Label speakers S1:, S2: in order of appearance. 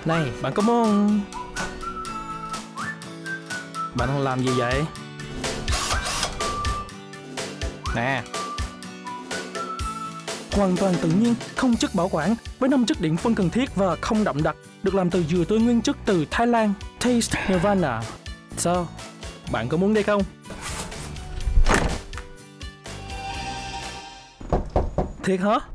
S1: Này, bạn có muốn... Bạn đang làm gì vậy? Nè. Hoàn toàn tự nhiên, không chất bảo quản, với 5 chất điện phân cần thiết và không đậm đặc, được làm từ dừa tươi nguyên chất từ Thái Lan. Taste Nirvana. Sao? Bạn có muốn đây không? Thiệt hả?